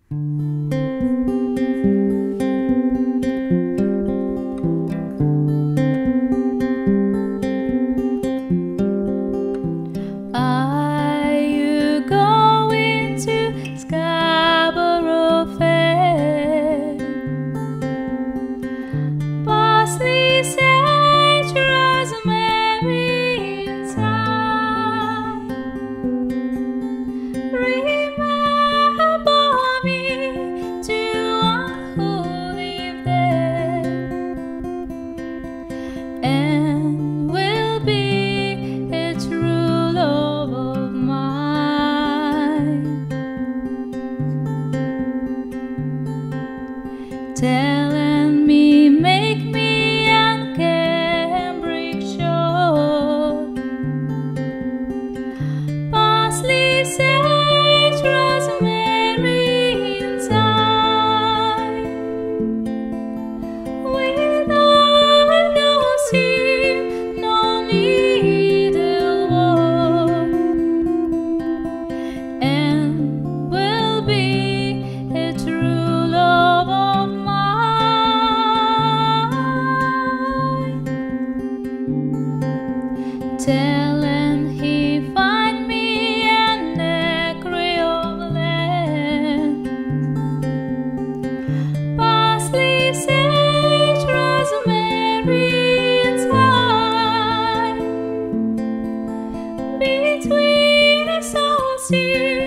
Are you going to Scarborough Fair? Parsley, sage, rosemary, and thyme. Remember me to one who live there, and will be a true love of mine. Tell and me, make me and Cambridgeshire. Parsley, sage, rosemary, and thyme. Without no seam, no needlework, and will be a true love of mine. Tell and he find me an acre of land. Parsley, sage, rosemary, and thyme. Between us all